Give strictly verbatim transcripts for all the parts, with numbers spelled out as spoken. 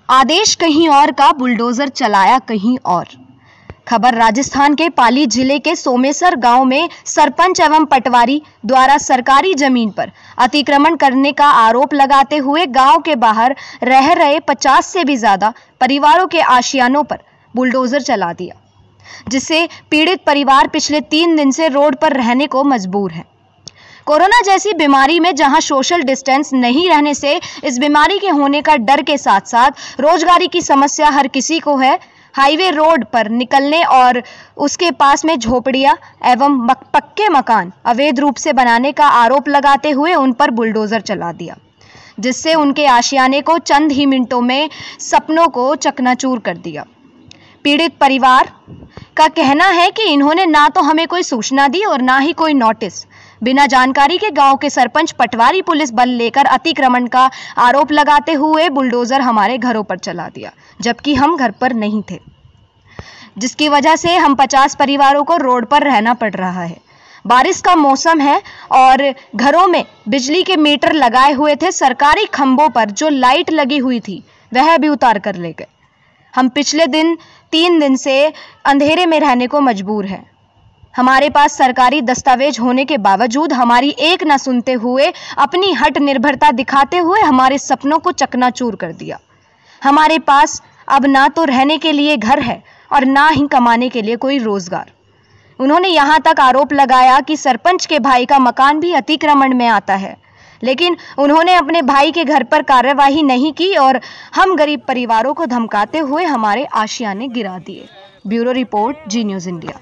आदेश कहीं और का, बुलडोजर चलाया कहीं और। खबर राजस्थान के पाली जिले के सोमेसर गांव में सरपंच एवं पटवारी द्वारा सरकारी जमीन पर अतिक्रमण करने का आरोप लगाते हुए गांव के बाहर रह रहे पचास से भी ज्यादा परिवारों के आशियानों पर बुलडोजर चला दिया, जिससे पीड़ित परिवार पिछले तीन दिन से रोड पर रहने को मजबूर है। कोरोना जैसी बीमारी में जहां सोशल डिस्टेंस नहीं रहने से इस बीमारी के होने का डर के साथ साथ रोजगारी की समस्या हर किसी को है। हाईवे रोड पर निकलने और उसके पास में झोपड़ियां एवं पक्के मकान अवैध रूप से बनाने का आरोप लगाते हुए उन पर बुलडोजर चला दिया, जिससे उनके आशियाने को चंद ही मिनटों में सपनों को चकनाचूर कर दिया। पीड़ित परिवार का कहना है कि इन्होंने ना तो हमें कोई सूचना दी और ना ही कोई नोटिस। बिना जानकारी के गांव के सरपंच पटवारी पुलिस बल लेकर अतिक्रमण का आरोप लगाते हुए बुलडोजर हमारे घरों पर चला दिया, जबकि हम घर पर नहीं थे, जिसकी वजह से हम पचास परिवारों को रोड पर रहना पड़ रहा है। बारिश का मौसम है और घरों में बिजली के मीटर लगाए हुए थे। सरकारी खंभों पर जो लाइट लगी हुई थी वह भी उतार कर ले गए। हम पिछले दिन तीन दिन से अंधेरे में रहने को मजबूर हैं। हमारे पास सरकारी दस्तावेज होने के बावजूद हमारी एक न सुनते हुए अपनी हट निर्भरता दिखाते हुए हमारे सपनों को चकनाचूर कर दिया। हमारे पास अब ना तो रहने के लिए घर है और ना ही कमाने के लिए कोई रोजगार। उन्होंने यहाँ तक आरोप लगाया कि सरपंच के भाई का मकान भी अतिक्रमण में आता है, लेकिन उन्होंने अपने भाई के घर पर कार्यवाही नहीं की और हम गरीब परिवारों को धमकाते हुए हमारे आशियाने गिरा दिए। Bureau report, Zee News India.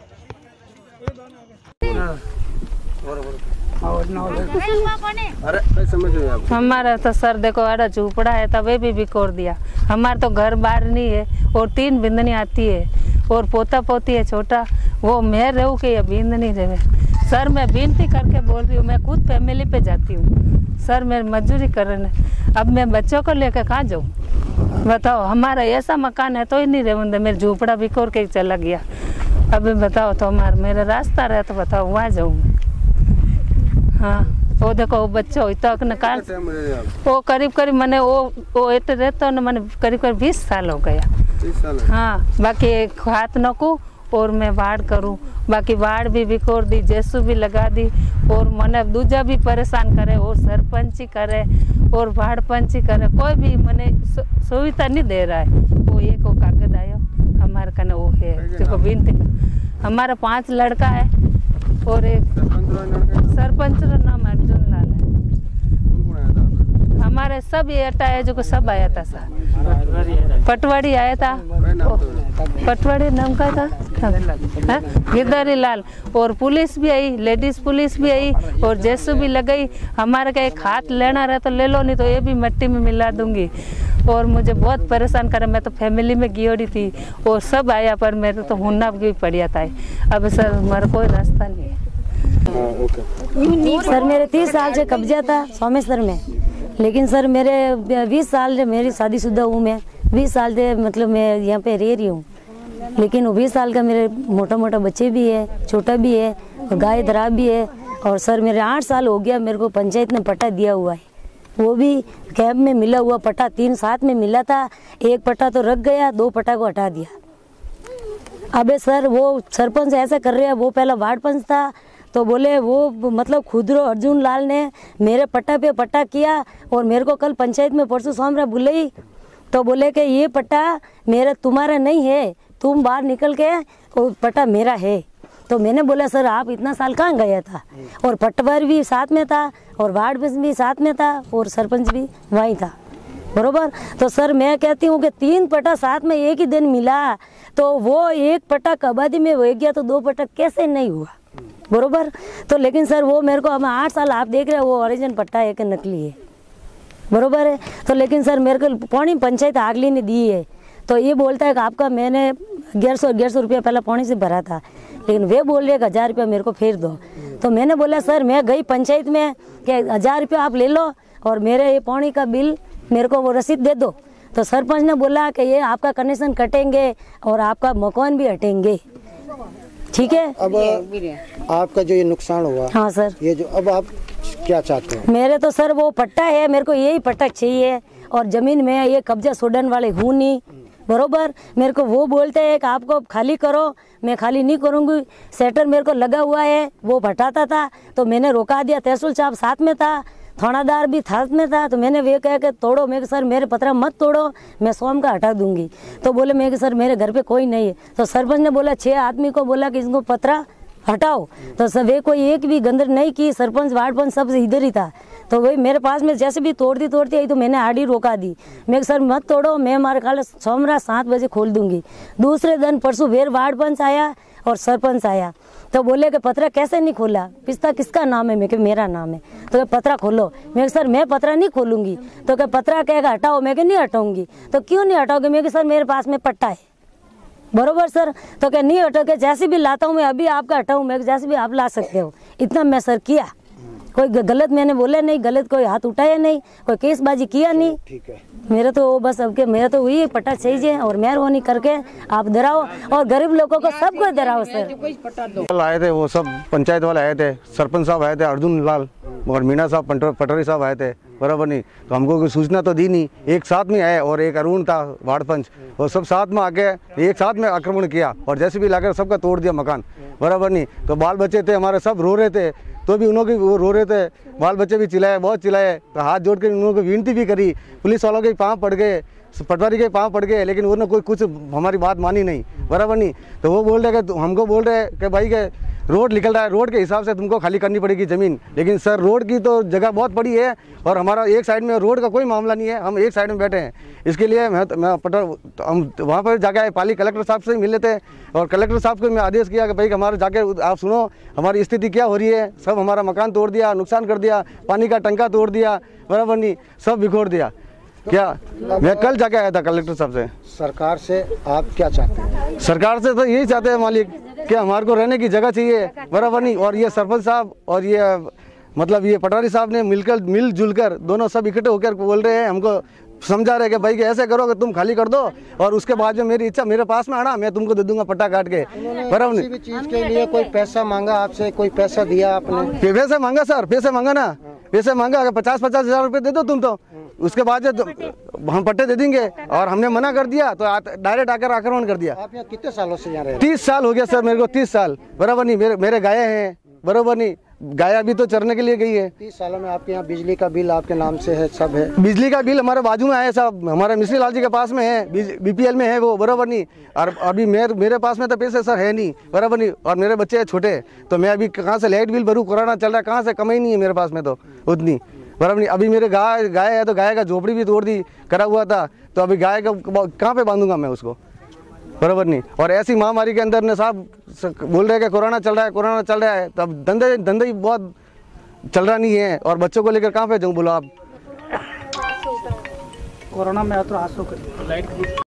हमारा तो सर देखो अड़ा झूपड़ा है तबे भी बिकोर दिया। हमारा तो घर बार नहीं है और तीन बिंदनी आती है और पोता पोती है छोटा, वो मैं रहूँ कि ये बिंदनी रहे। सर मैं विनती करके बोल रही हूँ, मैं खुद फैमिली पे जाती हूँ सर, मैं मजदूरी करने, अब मैं बच्चों को लेकर कहाँ जाऊँ बताओ। हमारा ऐसा मकान है तो ही नहीं रहे, मेरा झूपड़ा बिकोर के चला गया। अभी बताओ तो हमारा मेरा रास्ता रहे तो बताओ वहाँ जाऊँ। हाँ वो देखो वो बच्चों तक निकाल वो करीब करीब मैंने वो वो इतने रहते न मैंने करीब करीब बीस साल हो गया। साल हाँ बाकी एक हाथ नकू और मैं वाड़ करूँ, बाकी वाड़ भी बिकोर दी, जेसू भी लगा दी और मैंने दूजा भी परेशान करे और सरपंची करे और वाड़ पंची करे, कोई भी मैंने सुविधा नहीं दे रहा है। वो एक वो कागज आयो हमारे कने वो है जो बिनती। हमारा पांच लड़का है और एक सरपंच का नाम अर्जुन लाल है। हमारे सब ये अटा है जो सब आया था सर, पटवारी आया था, पटवारी नाम का था गिरधारी लाल, और पुलिस भी आई, लेडीज पुलिस भी आई और जैसू भी लगाई। हमारे का एक हाथ लेना रहा तो ले लो, नहीं तो ये भी मिट्टी में मिला दूंगी। और मुझे बहुत परेशान करा, मैं तो फैमिली में गियोड़ी थी और सब आया पर मेरे तो हुन्ना भी पड़िया था। अब सर मेरा कोई रास्ता नहीं है। सर मेरे तीस साल से कब्जा था सोमेश्वर में, लेकिन सर मेरे बीस साल से मेरी शादीशुदा हूँ, मैं बीस साल से मतलब मैं यहाँ पे रह रही हूँ, लेकिन वो बीस साल का मेरे मोटा मोटा बच्चे भी है, छोटा भी है और गाय दरा भी है। और सर मेरे आठ साल हो गया मेरे को पंचायत ने पट्टा दिया हुआ है, वो भी कैब में मिला हुआ पट्टा, तीन साथ में मिला था। एक पट्टा तो रख गया, दो पट्टा को हटा दिया। अबे सर वो सरपंच ऐसा कर रहे हैं, वो पहला वार्ड पंच था तो बोले वो मतलब खुदरो अर्जुन लाल ने मेरे पट्टा पे पट्टा किया और मेरे को कल पंचायत में परसों सोमवार बुलाई तो बोले कि ये पट्टा मेरा तुम्हारा नहीं है, तुम बाहर निकल के वो पट्टा मेरा है। तो मैंने बोला सर आप इतना साल कहाँ गया था, और पटवारी भी साथ में था और वार्ड पंच भी साथ में था और सरपंच भी वहीं था, बरोबर। तो सर मैं कहती हूँ कि तीन पट्टा साथ में एक ही दिन मिला तो वो एक पट्टा कबादी में हो गया तो दो पट्टा कैसे नहीं हुआ, बरोबर। तो लेकिन सर वो मेरे को अब आठ साल आप देख रहे हो वो ओरिजिनल पट्टा है कि नकली है, बरोबर है। तो लेकिन सर मेरे को पौनी पंचायत आगली ने दी है तो ये बोलता है कि आपका मैंने ग्यारह सौ ग्यारह सौ रुपया पहला पौनी से भरा था, लेकिन वे बोल रहे हज़ार रुपया मेरे को फेर दो। तो मैंने बोला सर मैं गई पंचायत में कि हज़ार रुपया आप ले लो और मेरे ये पौनी का बिल मेरे को वो रसीद दे दो। तो सरपंच ने बोला कि ये आपका कनेक्शन कटेंगे और आपका मकान भी हटेंगे, ठीक है। अब आपका जो ये नुकसान हुआ, हाँ सर, ये जो अब आप क्या चाहते हैं? मेरे तो सर वो पट्टा है, मेरे को यही पट्टा चाहिए और ज़मीन में ये कब्जा छोड़ने वाले हूँ नहीं, बरोबर। मेरे को वो बोलते हैं कि आपको खाली करो, मैं खाली नहीं करूँगी। सेटर मेरे को लगा हुआ है, वो हटाता था तो मैंने रोका दिया। तहसील साहब साथ में था, थानादार भी साथ में था, तो मैंने वे कहा कि तोड़ो। मैं सर मेरे पतरा मत तोड़ो, मैं सोम का हटा दूंगी। तो बोले मैं सर मेरे घर पे कोई नहीं है। तो सरपंच ने बोला छः आदमी को बोला कि इसको पतरा हटाओ, तो सब वे कोई एक भी गंदर नहीं की। सरपंच वार्ड पंच सब इधर ही था। तो वही मेरे पास में जैसे भी तोड़ती तोड़ती आई तो मैंने आड़ी रोका दी। मैं सर मत तोड़ो, मैं हमारे कल सोमवार सात बजे खोल दूंगी। दूसरे दिन परसों फिर वार्ड पंच आया और सरपंच आया, तो बोले कि पतरा कैसे नहीं खोला, पिस्ता किसका नाम है? मैं कि मेरा नाम है। तो क्या पतरा खोलो? मैं सर मैं पतरा नहीं खोलूंगी। तो क्या पतरा कहेगा हटाओ? मैं कि नहीं हटाऊंगी। तो क्यों नहीं हटाओगे? मैं कि सर मेरे पास में पट्टा है, बरोबर सर। तो क्या नहीं हटोगे? जैसे भी लाता हूँ मैं, अभी आपका हटाऊँ मैं, जैसे भी आप ला सकते हो। इतना मैं सर किया, कोई गलत मैंने बोला नहीं, गलत कोई हाथ उठाया नहीं, कोई केसबाजी किया नहीं। ठीक है, मेरा तो वो बस अब के मेरा तो वही पट्टा चाहिए और मेहरबानी करके आप डराओ और गरीब लोगों को सबको डराओ सर। कल आए थे वो सब पंचायत वाले आए थे, सरपंच साहब आए थे अर्जुन लाल और मीना साहब पटवारी साहब आए थे, बराबर नहीं। तो हमको कोई सूचना तो दी नहीं, एक साथ में आए और एक अरुण था वार्ड पंच, वो सब साथ में आके एक साथ में आक्रमण किया और जैसे भी लाकर सबका तोड़ दिया मकान, बराबर नहीं। तो बाल बच्चे थे हमारे, सब रो रहे थे, तो भी उन्होंने वो रो रहे थे, बाल बच्चे भी चिल्लाए, बहुत चिल्लाए। तो हाथ जोड़ के उन्होंने विनती भी करी, पुलिस वालों के पाँव पड़ गए, पटवारी के पाँव पड़ गए, लेकिन उन्होंने कोई कुछ हमारी बात मानी नहीं, बराबर नहीं। तो वो बोल रहे कि हमको बोल रहे कि भाई के रोड निकल रहा है, रोड के हिसाब से तुमको खाली करनी पड़ेगी ज़मीन। लेकिन सर रोड की तो जगह बहुत बड़ी है और हमारा एक साइड में रोड का कोई मामला नहीं है, हम एक साइड में बैठे हैं। इसके लिए मैं मैं पटवार हम वहाँ पर जाके आए, पाली कलेक्टर साहब से मिले थे और कलेक्टर साहब को मैं आदेश किया कि भाई हमारे जाके आप सुनो हमारी स्थिति क्या हो रही है। सब हमारा मकान तोड़ दिया, नुकसान कर दिया, पानी का टंका तोड़ दिया, बराबर नहीं, सब बिखोर दिया। क्या मैं कल जाके आया था कलेक्टर साहब से। सरकार से आप क्या चाहते हैं? सरकार से तो यही चाहते हैं मालिक कि हमारे को रहने की जगह चाहिए, बराबर नहीं। और ये सरपंच साहब और ये मतलब ये पटवारी साहब ने मिलकर मिलजुल कर दोनों सब इकट्ठे होकर बोल रहे हैं, हमको समझा रहे कि भाई कि ऐसे करो कि तुम खाली कर दो और उसके बाद जो मेरी इच्छा मेरे पास में आना, मैं तुमको दे दूंगा पट्टा काट के, बराबर नहीं। किसी भी चीज के लिए कोई पैसा मांगा आपसे? कोई पैसा दिया आपने? पैसे मांगा सर, पैसे मांगा ना, पैसे मांगा अगर पचास पचास हजार रुपये दे दो तुम, तो उसके बाद जो हम पट्टे दे देंगे। और हमने मना कर दिया तो डायरेक्ट आकर आक्रमण कर दिया। आप यहाँ कितने सालों से यहाँ रह रहे हैं? तीस साल हो गया सर मेरे को, तीस साल, बराबर नहीं। मेरे मेरे गाय हैं, बराबर नहीं, गाय अभी तो चरने के लिए गई है। तीस सालों में आपके यहाँ बिजली का बिल आपके नाम से है, सब है? बिजली का बिल हमारे बाजू में आया साहब, हमारे मिश्री लाल जी के पास में है, बीपीएल में है वो, बराबर नहीं। और अभी मेरे मेरे पास में तो पैसे सर है नहीं, बराबर नहीं। और मेरे बच्चे हैं छोटे, तो मैं अभी कहाँ से लाइट बिल भरूँ? कोरोना चल रहा है, कहाँ से कमाई नहीं है मेरे पास में तो उतनी, बराबर नहीं। अभी मेरे गाय गाय है तो गाय का झोपड़ी भी तोड़ दी करा हुआ था, तो अभी गाय का कहाँ पे बांधूंगा मैं उसको, बराबर नहीं। और ऐसी महामारी के अंदर ने साहब बोल रहे हैं कि कोरोना चल रहा है, कोरोना चल रहा है, तब धंधे धंधे ही बहुत चल रहा नहीं है और बच्चों को लेकर कहाँ पे जाऊँ बोलो आप? कोरोना में तो हाथ